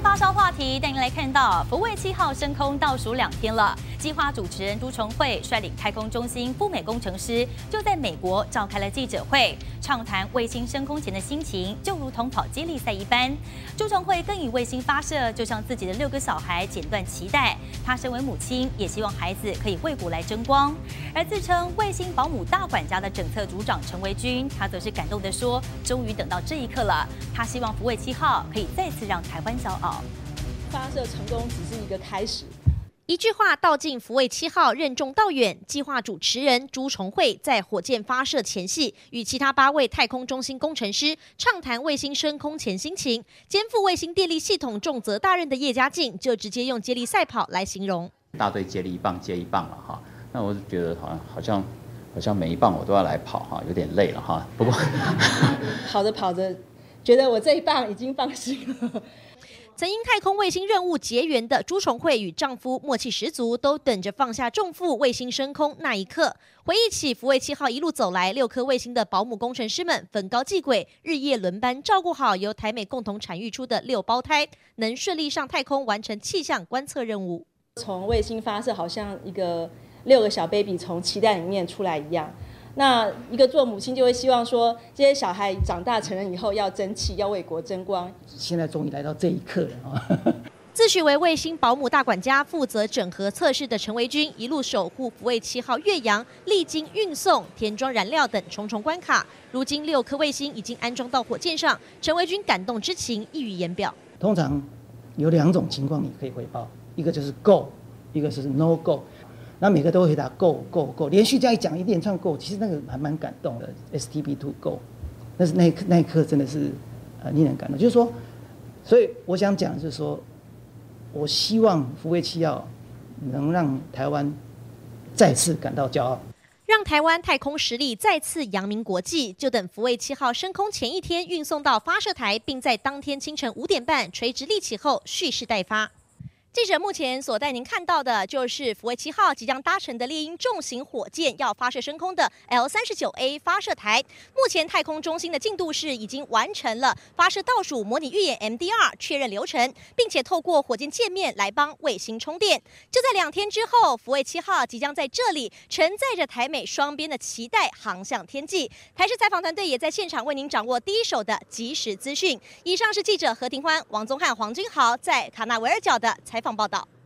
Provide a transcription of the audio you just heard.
发烧话题带您来看到，福卫7号升空倒数2天了。计划主持人朱重惠率领太空中心赴美工程师就在美国召开了记者会，畅谈卫星升空前的心情，就如同跑接力赛一般。朱重惠更以卫星发射就像自己的6个小孩剪断脐带，她身为母亲，也希望孩子可以为国来争光。而自称卫星保姆大管家的整测组长陈维军，他则是感动地说：“终于等到这一刻了。”他希望福卫7号可以再次让台湾骄傲。 发射成功只是一个开始。 一句话道尽福卫7号任重道远。计划主持人朱重惠在火箭发射前夕，与其他8位太空中心工程师畅谈卫星升空前心情。肩负卫星电力系统重责大任的叶嘉靖，就直接用接力赛跑来形容： 大队接力一棒接一棒了哈。那我就觉得好像每一棒我都要来跑哈，有点累了哈。不过跑着跑着，觉得我这一棒已经放心了。 曾因太空卫星任务结缘的朱重惠与丈夫默契十足，都等着放下重负卫星升空那一刻。回忆起福卫7号一路走来，6颗卫星的保姆工程师们分高继轨，日夜轮班照顾好由台美共同产育出的6胞胎，能顺利上太空完成气象观测任务。 从卫星发射，好像一个6个小 baby 从脐带里面出来一样。那一个做母亲就会希望说，这些小孩长大成人以后要争气，要为国争光。 现在终于来到这一刻了。 自诩为卫星保姆大管家，负责整合测试的陈维军，一路守护福卫7号越洋，历经运送、填装燃料等重重关卡。如今6颗卫星已经安装到火箭上，陈维军感动之情溢于言表。 通常有2种情况你可以回报，一个就是 go， 一个是 no go。那每个都会回答 go go go， 连续这样一讲一连串 go， 其实那个还蛮感动的。STB2 go， 但是那一刻真的是令人感动。就是说，所以我想讲的是说，我希望福卫7号能让台湾再次感到骄傲， 让台湾太空实力再次扬名国际。就等福卫7号升空前一天运送到发射台，并在当天清晨5点半垂直立起后蓄势待发。记者目前所带您看到的就是福卫7号即将搭乘的猎鹰重型火箭要发射升空的 L39A 发射台。目前太空中心的进度是已经完成了发射倒数模拟预演 MDR 确认流程，并且透过火箭界面来帮卫星充电。就在2天之后，福卫7号即将在这里承载着台美双边的期待航向天际。台视采访团队也在现场为您掌握第一手的即时资讯。以上是记者何庭欢、王宗翰、黄君豪在卡纳维尔角的采访报道。